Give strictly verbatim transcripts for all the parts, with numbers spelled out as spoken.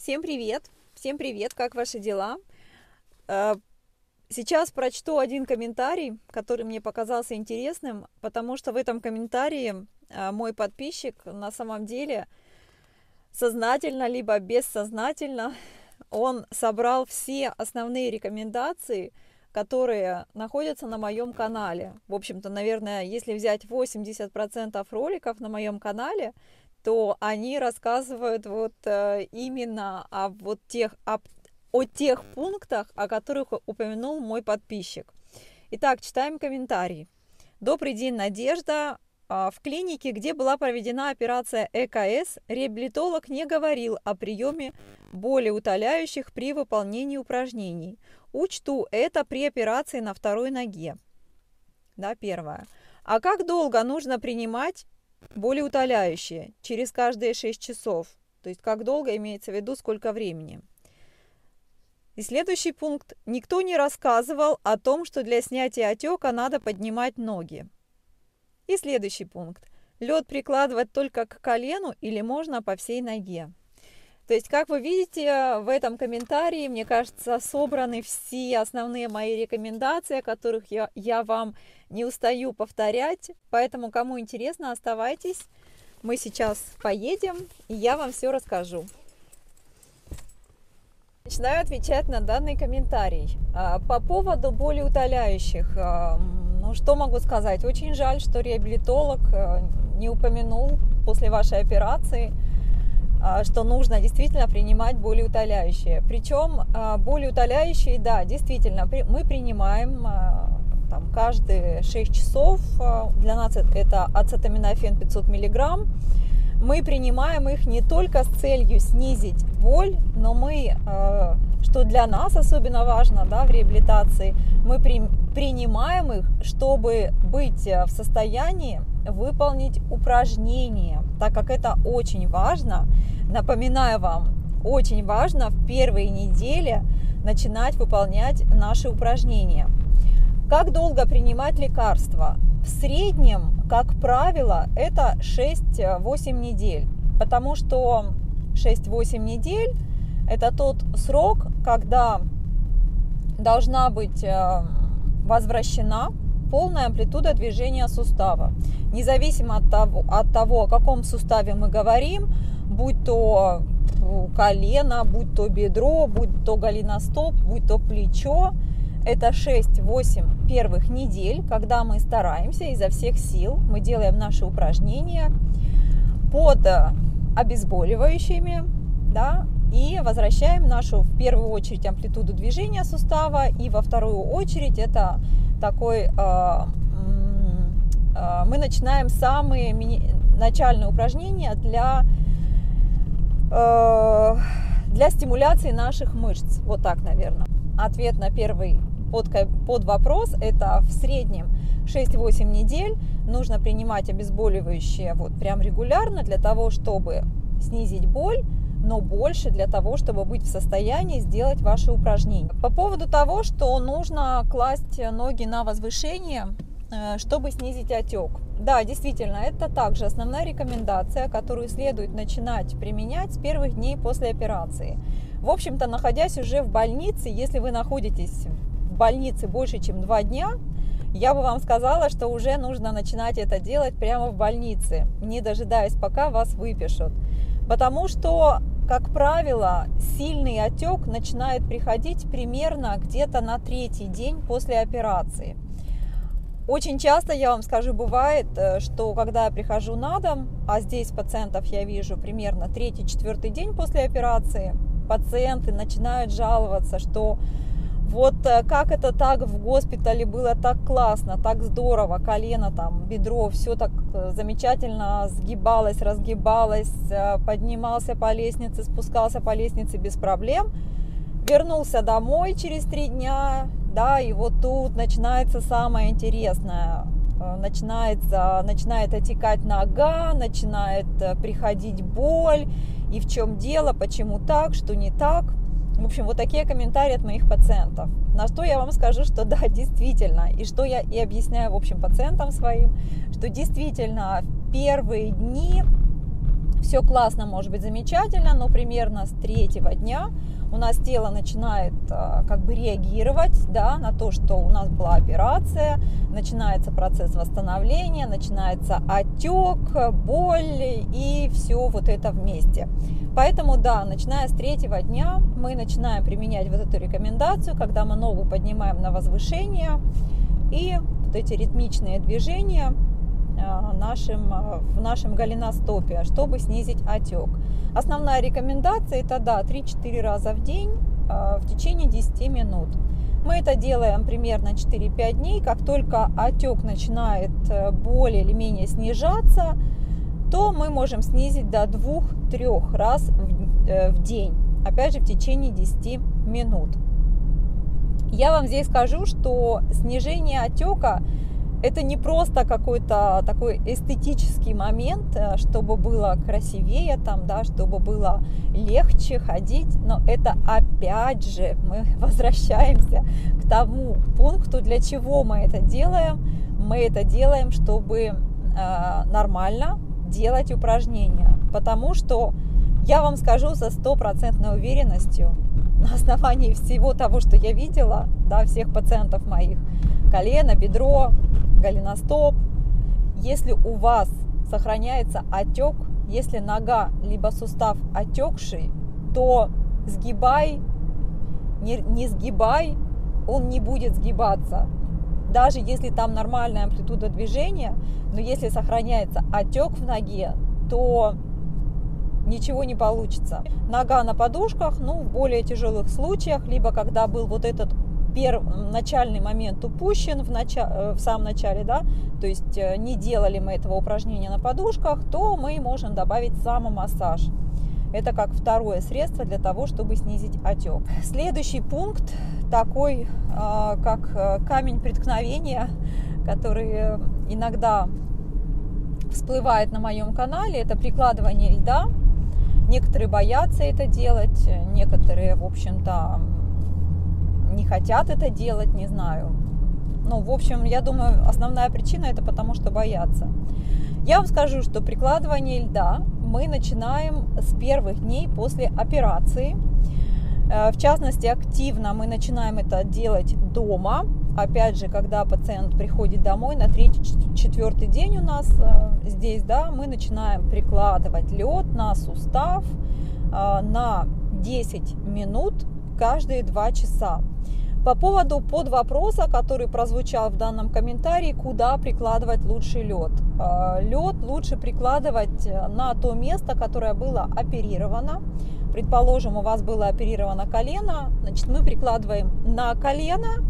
Всем привет! Всем привет! Как ваши дела? Сейчас прочту один комментарий, который мне показался интересным, потому что в этом комментарии мой подписчик на самом деле сознательно либо бессознательно он собрал все основные рекомендации, которые находятся на моем канале. В общем-то, наверное, если взять восемьдесят процентов роликов на моем канале, то они рассказывают вот именно о вот тех, об, о тех пунктах, о которых упомянул мой подписчик. Итак, читаем комментарий. Добрый день, Надежда. В клинике, где была проведена операция э ка эс, реабилитолог не говорил о приеме болеутоляющих при выполнении упражнений. Учту это при операции на второй ноге. Да, первое. А как долго нужно принимать болеутоляющие? Через каждые шесть часов. То есть как долго имеется в виду, сколько времени. И следующий пункт. Никто не рассказывал о том, что для снятия отека надо поднимать ноги. И следующий пункт. Лед прикладывать только к колену или можно по всей ноге. То есть, как вы видите, в этом комментарии, мне кажется, собраны все основные мои рекомендации, о которых я, я вам не устаю повторять. Поэтому, кому интересно, оставайтесь. Мы сейчас поедем, и я вам все расскажу. Начинаю отвечать на данный комментарий. По поводу болеутоляющих. Ну, что могу сказать? Очень жаль, что реабилитолог не упомянул после вашей операции, что нужно действительно принимать болеутоляющие. Причем болеутоляющие, да, действительно, мы принимаем там, каждые шесть часов. Для нас это ацетаминофен пятьсот миллиграмм. Мы принимаем их не только с целью снизить боль, но мы, что для нас особенно важно, да, в реабилитации, мы при, принимаем их, чтобы быть в состоянии выполнить упражнения, так как это очень важно. Напоминаю вам, очень важно в первые недели начинать выполнять наши упражнения. Как долго принимать лекарства? В среднем, как правило, это шесть-восемь недель, потому что шесть-восемь недель – это тот срок, когда должна быть возвращена полная амплитуда движения сустава. Независимо от того, от того, о каком суставе мы говорим, будь то колено, будь то бедро, будь то голеностоп, будь то плечо, это шесть-восемь первых недель, когда мы стараемся изо всех сил, мы делаем наши упражнения под обезболивающими, да, и возвращаем нашу, в первую очередь, амплитуду движения сустава, и во вторую очередь это такой, э, э, мы начинаем самые мини, начальные упражнения для, э, для стимуляции наших мышц, вот так, наверное. Ответ на первый Под, под вопрос, это в среднем шесть-восемь недель нужно принимать обезболивающие вот прям регулярно для того, чтобы снизить боль, но больше для того, чтобы быть в состоянии сделать ваши упражнения. По поводу того, что нужно класть ноги на возвышение, чтобы снизить отек. Да, действительно, это также основная рекомендация, которую следует начинать применять с первых дней после операции. В общем-то, находясь уже в больнице, если вы находитесь в больнице больше, чем два дня, я бы вам сказала, что уже нужно начинать это делать прямо в больнице, не дожидаясь, пока вас выпишут. Потому что, как правило, сильный отек начинает приходить примерно где-то на третий день после операции. Очень часто, я вам скажу, бывает, что когда я прихожу на дом, а здесь пациентов я вижу примерно третий-четвертый день после операции, пациенты начинают жаловаться, что вот как это так в госпитале было так классно, так здорово, колено, там, бедро, все так замечательно сгибалось, разгибалось, поднимался по лестнице, спускался по лестнице без проблем. Вернулся домой через три дня, да, и вот тут начинается самое интересное. Начинается, начинает отекать нога, начинает приходить боль, и в чем дело, почему так, что не так. В общем, вот такие комментарии от моих пациентов. На что я вам скажу, что да, действительно, и что я и объясняю, в общем, пациентам своим, что действительно в первые дни, все классно, может быть замечательно, но примерно с третьего дня у нас тело начинает как бы реагировать, да, на то, что у нас была операция, начинается процесс восстановления, начинается отек, боль и все вот это вместе. Поэтому, да, начиная с третьего дня мы начинаем применять вот эту рекомендацию, когда мы ногу поднимаем на возвышение и вот эти ритмичные движения нашим, в нашем голеностопе, чтобы снизить отек. Основная рекомендация это, да, три-четыре раза в день в течение десяти минут. Мы это делаем примерно четыре-пять дней. Как только отек начинает более или менее снижаться, то мы можем снизить до двух-трёх раз в, в день. Опять же, в течение десяти минут. Я вам здесь скажу, что снижение отека это не просто какой-то такой эстетический момент, чтобы было красивее, там, да, чтобы было легче ходить, но это опять же мы возвращаемся к тому пункту, для чего мы это делаем. Мы это делаем, чтобы э, нормально делать упражнения, потому что я вам скажу со стопроцентной уверенностью, на основании всего того, что я видела, да, всех пациентов моих, колено, бедро, голеностоп, если у вас сохраняется отек, если нога либо сустав отекший, то сгибай, не, не сгибай, он не будет сгибаться. Даже если там нормальная амплитуда движения, но если сохраняется отек в ноге, то ничего не получится. Нога на подушках, ну, в более тяжелых случаях, либо когда был вот этот Перв, начальный момент упущен в, начале, в самом начале, да, то есть не делали мы этого упражнения на подушках, то мы можем добавить самомассаж. Это как второе средство для того, чтобы снизить отек. Следующий пункт такой, как камень преткновения, который иногда всплывает на моем канале, это прикладывание льда. Некоторые боятся это делать, некоторые, в общем-то, не хотят это делать, не знаю. Ну, в общем, я думаю, основная причина это потому, что боятся. Я вам скажу, что прикладывание льда мы начинаем с первых дней после операции. В частности, активно мы начинаем это делать дома. Опять же, когда пациент приходит домой на третий-четвертый день у нас здесь, да, мы начинаем прикладывать лед на сустав на десять минут каждые два часа. По поводу подвопроса, который прозвучал в данном комментарии, куда прикладывать лучше лед. Лед лучше прикладывать на то место, которое было оперировано. Предположим, у вас было оперировано колено, значит, мы прикладываем на колено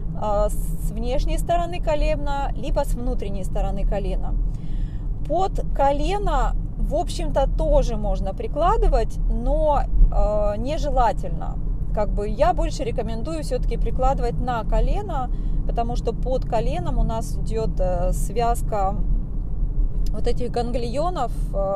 с внешней стороны колена, либо с внутренней стороны колена. Под колено, в общем-то, тоже можно прикладывать, но нежелательно. Как бы я больше рекомендую все-таки прикладывать на колено, потому что под коленом у нас идет связка вот этих ганглионов,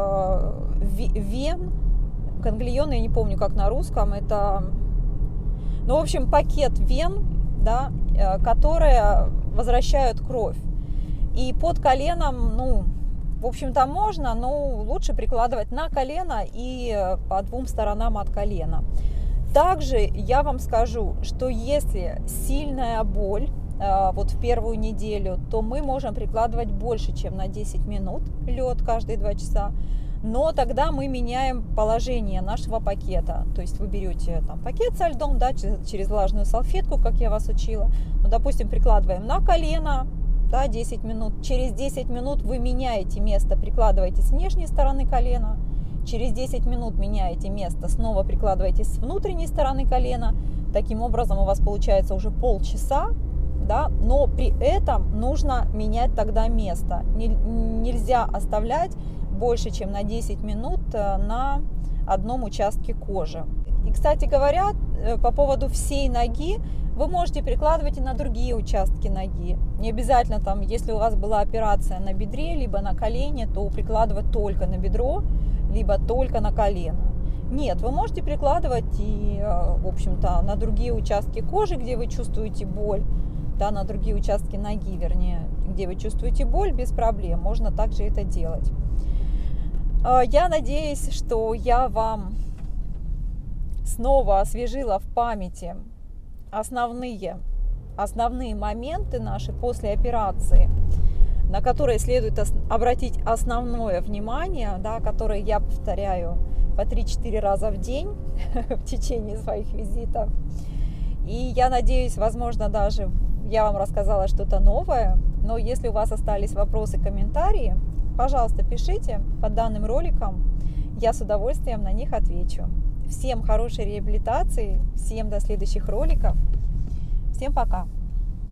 вен, ганглионы, я не помню как на русском, это, ну, в общем, пакет вен, да, которые возвращают кровь. И под коленом, ну, в общем-то, можно, но лучше прикладывать на колено и по двум сторонам от колена. Также я вам скажу, что если сильная боль вот в первую неделю, то мы можем прикладывать больше, чем на десять минут лед каждые два часа. Но тогда мы меняем положение нашего пакета. То есть вы берете там пакет со льдом, да, через влажную салфетку, как я вас учила. Ну, допустим, прикладываем на колено, да, десять минут. Через десять минут вы меняете место, прикладываете с внешней стороны колена. Через десять минут меняете место, снова прикладываете с внутренней стороны колена. Таким образом у вас получается уже полчаса, да, но при этом нужно менять тогда место. Нельзя оставлять больше, чем на десять минут на одном участке кожи. И, кстати говоря, по поводу всей ноги, вы можете прикладывать и на другие участки ноги. Не обязательно, там, если у вас была операция на бедре, либо на колене, то прикладывать только на бедро, либо только на колено. Нет, вы можете прикладывать и, в общем-то, на другие участки кожи, где вы чувствуете боль, да, на другие участки ноги, вернее, где вы чувствуете боль, без проблем. Можно также это делать. Я надеюсь, что я вам снова освежила в памяти основные, основные моменты наши после операции, на которые следует обратить основное внимание, да, которые я повторяю по три-четыре раза в день в течение своих визитов. И я надеюсь, возможно, даже я вам рассказала что-то новое, но если у вас остались вопросы, комментарии, пожалуйста, пишите под данным роликом, я с удовольствием на них отвечу. Всем хорошей реабилитации, всем до следующих роликов, всем пока!